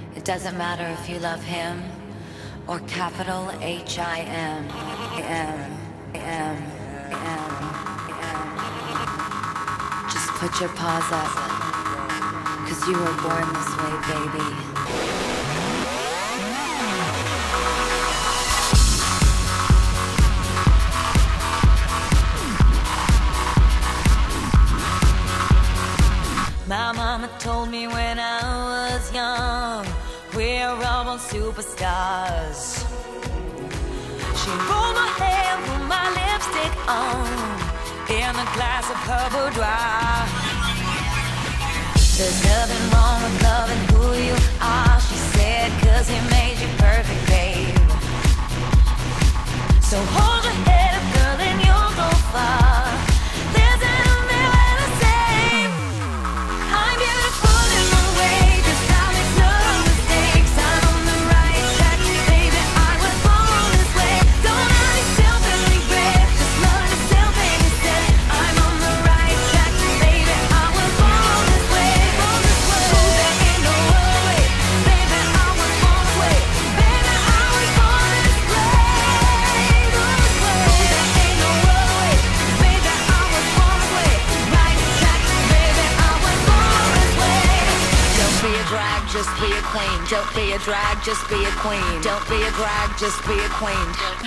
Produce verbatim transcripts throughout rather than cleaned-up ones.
It doesn't matter if you love him or capital H I M. M, M, M, M. Just put your paws up, 'cause you were born this way, baby. My mama told me when I was young, we're all born superstars. She rolled my hair, put my lipstick on, in a glass of her boudoir. There's nothing wrong with loving who you are, she said, 'cause he made you perfect, babe. So hold your head up, girl, and you'll go far. Just be a queen. Don't be a drag, just be a queen. Don't be a drag, just be a queen.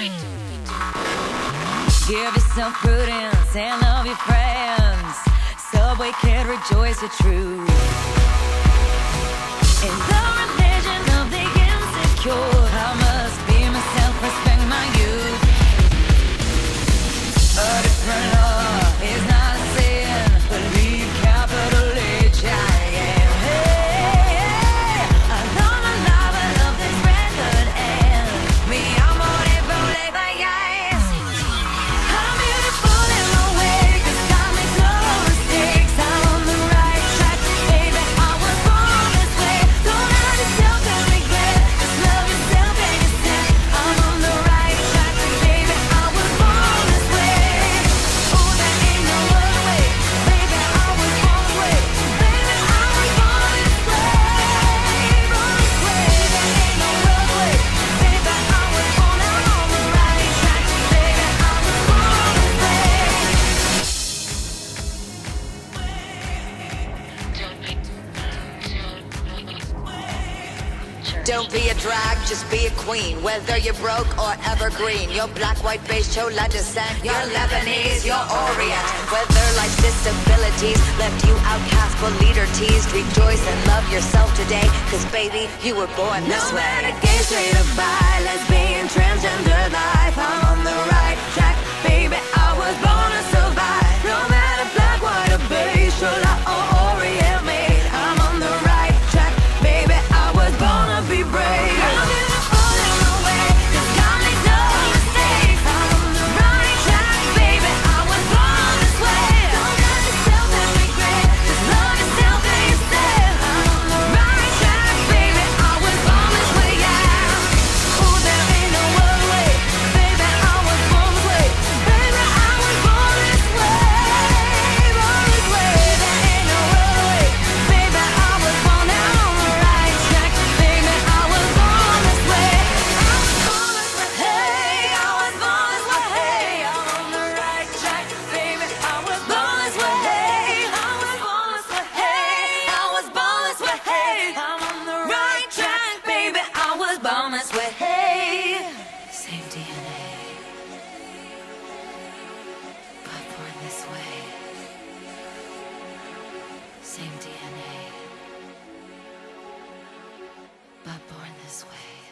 Give yourself prudence and love your friends. Subway kid, rejoice your truth. In the religion of the insecure, I must be myself, respect my youth. A different law is not a sin. Believe capital H I M. Don't be a drag, just be a queen. Whether you're broke or evergreen, you're black, white, beige, chola descent, you're Lebanese, you're Orient. Whether life's disabilities left you outcast but leader teased, rejoice and love yourself today, 'cause baby, you were born this way. No matter gay, straight or bi, lesbian, transgender life, I'm on the right track, baby, I was born to survive. No matter black, white or beige, chola or Orient made, I'm on the right track, baby, I was born to be brave. I'm beautiful in my way, 'cause God makes no mistakes. I'm on the right track, baby, I was born this way. Don't judge yourself and regret, just love yourself and instead. I'm on the right track, baby, I was born this way, yeah. Ooh, there ain't no other way, baby, I was born this way. Baby, I was born this way, born this way. There ain't no other way, baby, I was born down on the right track, baby, I was born this way. I was born this way, hey, I was born this way, hey, I'm on the right track, baby, I was born this way, hey, I was born this way, hey, I was born this way, hey, I'm on the right track, baby, I was born this way, hey. Same D N A, but born this way. Same D N A, but born this way.